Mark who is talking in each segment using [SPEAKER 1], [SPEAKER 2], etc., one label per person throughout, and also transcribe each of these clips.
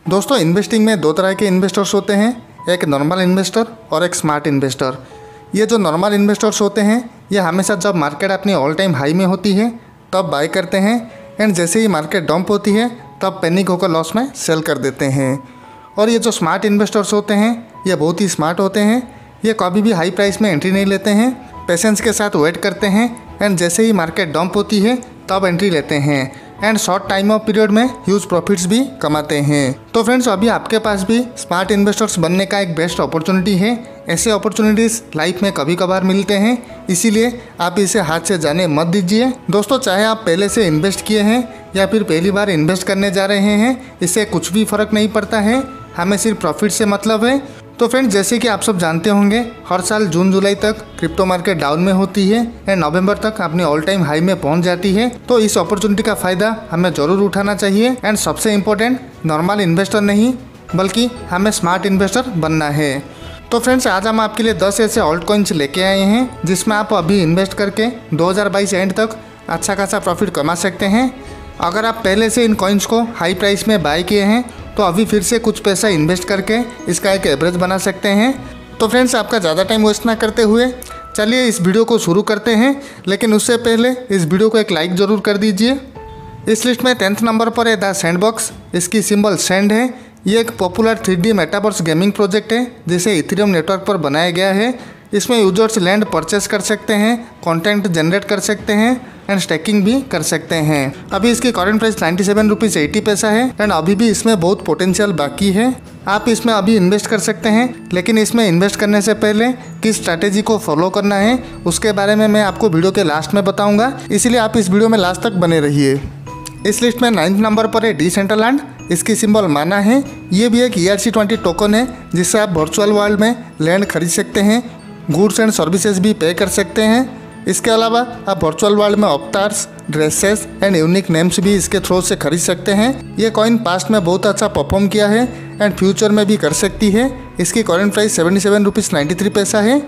[SPEAKER 1] दोस्तों इन्वेस्टिंग में दो तरह के इन्वेस्टर्स होते हैं, एक नॉर्मल इन्वेस्टर और एक स्मार्ट इन्वेस्टर। ये जो नॉर्मल इन्वेस्टर्स होते हैं ये हमेशा जब मार्केट अपनी ऑल टाइम हाई में होती है तब बाय करते हैं एंड जैसे ही मार्केट डंप होती है तब पैनिक होकर लॉस में सेल कर देते हैं। और ये जो स्मार्ट इन्वेस्टर्स होते हैं ये बहुत ही स्मार्ट होते हैं। ये कभी भी हाई प्राइस में एंट्री नहीं लेते हैं, पेशेंस के साथ वेट करते हैं एंड जैसे ही मार्केट डंप होती है तब एंट्री लेते हैं and short time of period में ह्यूज प्रॉफिट्स भी कमाते हैं। तो फ्रेंड्स अभी आपके पास भी स्मार्ट इन्वेस्टर्स बनने का एक बेस्ट अपॉर्चुनिटी है। ऐसे अपॉर्चुनिटीज़ लाइफ में कभी कभार मिलते हैं, इसीलिए आप इसे हाथ से जाने मत दीजिए। दोस्तों चाहे आप पहले से इन्वेस्ट किए हैं या फिर पहली बार इन्वेस्ट करने जा रहे हैं, इससे कुछ भी फ़र्क नहीं पड़ता है, हमें सिर्फ प्रॉफिट से मतलब है। तो फ्रेंड्स जैसे कि आप सब जानते होंगे हर साल जून जुलाई तक क्रिप्टो मार्केट डाउन में होती है एंड नवंबर तक अपनी ऑल टाइम हाई में पहुंच जाती है। तो इस अपॉर्चुनिटी का फ़ायदा हमें ज़रूर उठाना चाहिए एंड सबसे इम्पोर्टेंट नॉर्मल इन्वेस्टर नहीं बल्कि हमें स्मार्ट इन्वेस्टर बनना है। तो फ्रेंड्स आज हम आपके लिए 10 ऐसे ऑल्ट कॉइन्स लेके आए हैं जिसमें आप अभी इन्वेस्ट करके 2022 एंड तक अच्छा खासा प्रॉफिट कमा सकते हैं। अगर आप पहले से इन कॉइन्स को हाई प्राइस में बाय किए हैं तो अभी फिर से कुछ पैसा इन्वेस्ट करके इसका एक एवरेज बना सकते हैं। तो फ्रेंड्स आपका ज़्यादा टाइम वेस्ट ना करते हुए चलिए इस वीडियो को शुरू करते हैं, लेकिन उससे पहले इस वीडियो को एक लाइक ज़रूर कर दीजिए। इस लिस्ट में 10th नंबर पर है द सैंडबॉक्स। इसकी सिंबल सैंड है। ये एक popular 3D metaverse gaming project है जिसे इथेरियम नेटवर्क पर बनाया गया है। इसमें यूजर्स लैंड परचेस कर सकते हैं, कंटेंट जनरेट कर सकते हैं एंड स्टैकिंग भी कर सकते हैं। अभी इसकी करंट प्राइस 97 रुपीज़ 80 पैसा है एंड अभी भी इसमें बहुत पोटेंशियल बाकी है। आप इसमें अभी इन्वेस्ट कर सकते हैं, लेकिन इसमें इन्वेस्ट करने से पहले किस स्ट्रैटेजी को फॉलो करना है उसके बारे में मैं आपको वीडियो के लास्ट में बताऊंगा, इसलिए आप इस वीडियो में लास्ट तक बने रहिए। इस लिस्ट में 9th नंबर पर है डिसेंट्रलैंड। इसकी सिंबल माना है। ये भी एक ERC20 टोकन है जिससे आप वर्चुअल वर्ल्ड में लैंड खरीद सकते हैं, गुड्स एंड सर्विसेज भी पे कर सकते हैं। इसके अलावा आप वर्चुअल वर्ल्ड में avatars, dresses and unique names भी इसके थ्रू से खरीद सकते हैं। ये कॉइन पास्ट में बहुत अच्छा परफॉर्म किया है एंड फ्यूचर में भी कर सकती है। इसकी करंट प्राइस 77 रुपीज़ 93 पैसा है।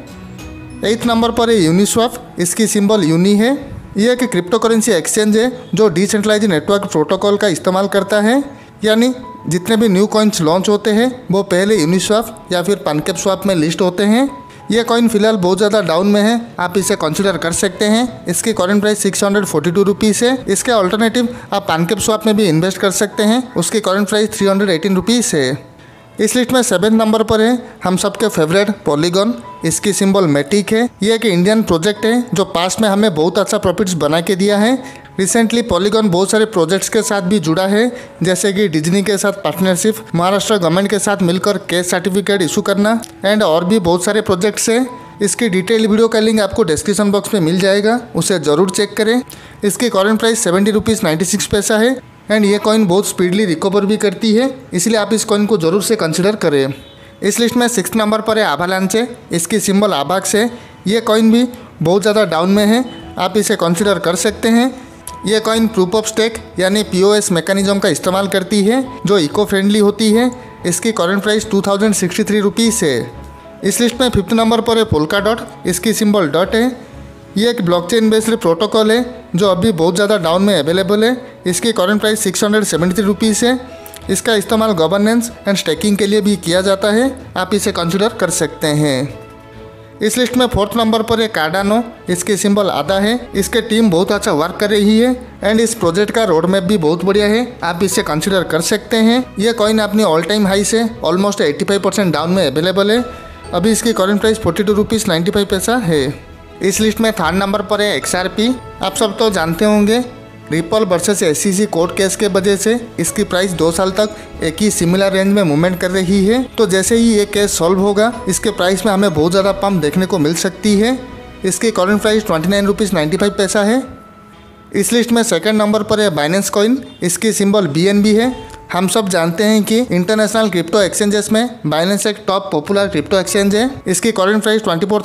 [SPEAKER 1] 8th नंबर पर है यूनिस्वैप। इसकी सिंबल यूनी है। ये एक क्रिप्टो करेंसी एक्सचेंज है जो डिसेंट्रलाइज नेटवर्क प्रोटोकॉल का इस्तेमाल करता है, यानी जितने भी न्यू कॉइन्स लॉन्च होते हैं वो पहले यूनिस्वैप या फिर पैनकेकस्वैप में लिस्ट होते हैं। ये कॉइन फिलहाल बहुत ज़्यादा डाउन में है, आप इसे कंसीडर कर सकते हैं। इसकी करंट प्राइस 642 रुपीज़ है। इसके अल्टरनेटिव आप पैनकेकस्वैप में भी इन्वेस्ट कर सकते हैं, उसकी करंट प्राइस 318 रुपीज़ है। इस लिस्ट में 7th नंबर पर है हम सबके फेवरेट पॉलीगॉन। इसकी सिंबल मैटिक है। ये एक इंडियन प्रोजेक्ट है जो पास्ट में हमें बहुत अच्छा प्रॉफिट्स बना के दिया है। रिसेंटली पॉलीगॉन बहुत सारे प्रोजेक्ट्स के साथ भी जुड़ा है, जैसे कि डिज्नी के साथ पार्टनरशिप, महाराष्ट्र गवर्नमेंट के साथ मिलकर कैश सर्टिफिकेट इशू करना एंड और भी बहुत सारे प्रोजेक्ट्स हैं। इसकी डिटेल वीडियो का लिंक आपको डिस्क्रिप्शन बॉक्स में मिल जाएगा, उसे ज़रूर चेक करें। इसकी करंट प्राइस 70 रुपीज़ 96 पैसा है एंड ये कॉइन बहुत स्पीडली रिकवर भी करती है, इसलिए आप इस कॉइन को ज़रूर से कंसिडर करें। इस लिस्ट में 6th नंबर पर है आभालांचे। इसकी सिंबल आभाक्स है। ये कॉइन भी बहुत ज़्यादा डाउन में है, आप इसे कंसिडर कर सकते हैं। ये कॉइन प्रूफ ऑफ स्टेक यानी POS मैकेनिज्म का इस्तेमाल करती है जो इको फ्रेंडली होती है। इसकी करंट प्राइस 2063 रुपीज़ है। इस लिस्ट में 5th नंबर पर है पोल्काडॉट। इसकी सिंबल डॉट है। ये एक ब्लॉकचेन बेस्ड प्रोटोकॉल है जो अभी बहुत ज़्यादा डाउन में अवेलेबल है। इसकी करंट प्राइस 673 रुपीज़ है। इसका इस्तेमाल गवर्नेंस एंड स्टेकिंग के लिए भी किया जाता है, आप इसे कंसिडर कर सकते हैं। इस लिस्ट में 4th नंबर पर है कार्डानो। इसकी सिंबल आधा है। इसके टीम बहुत अच्छा वर्क कर रही है एंड इस प्रोजेक्ट का रोड मैप भी बहुत बढ़िया है, आप इसे कंसिडर कर सकते हैं। यह कॉइन अपनी ऑल टाइम हाई से ऑलमोस्ट 85% डाउन में अवेलेबल है। अभी इसकी करंट प्राइस 42 रुपीज़ 95 पैसा है। इस लिस्ट में 3rd नंबर पर है XRP। आप सब तो जानते होंगे Ripple versus SEC court case के वजह से इसकी प्राइस 2 साल तक एक ही सिमिलर रेंज में मूवमेंट कर रही है। तो जैसे ही ये केस सॉल्व होगा इसके प्राइस में हमें बहुत ज़्यादा पंप देखने को मिल सकती है। इसकी करंट प्राइस 29 रुपीज़ 95 पैसा है। इस लिस्ट में 2nd नंबर पर है बाइनेंस कॉइन। इसकी सिंबल BNB है। हम सब जानते हैं कि इंटरनेशनल क्रिप्टो एक्सचेंजेस में बाइनेंस एक टॉप पॉपुलर क्रिप्टो एक्सचेंज है। इसकी करंट प्राइस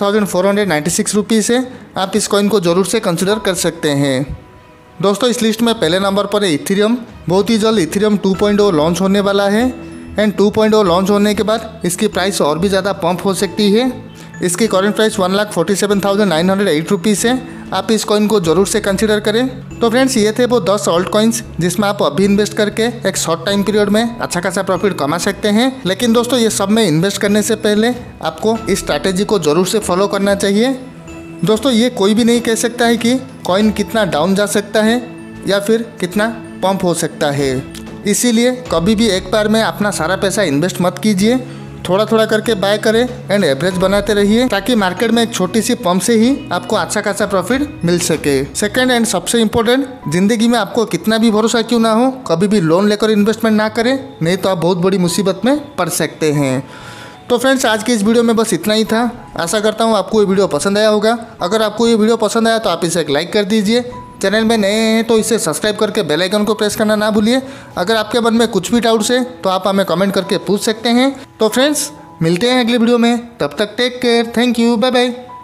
[SPEAKER 1] 24,496 रुपीज़ है। आप इस कॉइन को ज़रूर से कंसिडर कर सकते हैं। दोस्तों इस लिस्ट में पहले नंबर पर है इथेरियम। बहुत ही जल्द इथेरियम 2.0 लॉन्च होने वाला है एंड 2.0 लॉन्च होने के बाद इसकी प्राइस और भी ज़्यादा पंप हो सकती है। इसकी करंट प्राइस 1,47,908 रुपीज़ है। आप इस कॉइन को जरूर से कंसिडर करें। तो फ्रेंड्स ये थे वो 10 ऑल्ट कॉइन्स जिसमें आप अभी इन्वेस्ट करके एक शॉर्ट टाइम पीरियड में अच्छा खासा प्रॉफिट कमा सकते हैं। लेकिन दोस्तों ये सब में इन्वेस्ट करने से पहले आपको इस स्ट्रैटेजी को जरूर से फॉलो करना चाहिए। दोस्तों ये कोई भी नहीं कह सकता है कि कॉइन कितना डाउन जा सकता है या फिर कितना पंप हो सकता है, इसीलिए कभी भी एक बार में अपना सारा पैसा इन्वेस्ट मत कीजिए। थोड़ा थोड़ा करके बाय करें एंड एवरेज बनाते रहिए ताकि मार्केट में एक छोटी सी पंप से ही आपको अच्छा खासा प्रॉफिट मिल सके। सेकंड एंड सबसे इम्पोर्टेंट, जिंदगी में आपको कितना भी भरोसा क्यों ना हो, कभी भी लोन लेकर इन्वेस्टमेंट ना करें, नहीं तो आप बहुत बड़ी मुसीबत में पड़ सकते हैं। तो फ्रेंड्स आज की इस वीडियो में बस इतना ही था। आशा करता हूँ आपको ये वीडियो पसंद आया होगा। अगर आपको ये वीडियो पसंद आया तो आप इसे एक लाइक कर दीजिए। चैनल में नए हैं तो इसे सब्सक्राइब करके बेल आइकन को प्रेस करना ना भूलिए। अगर आपके मन में कुछ भी डाउट्स है तो आप हमें कमेंट करके पूछ सकते हैं। तो फ्रेंड्स मिलते हैं अगले वीडियो में, तब तक take care, thank you, bye bye.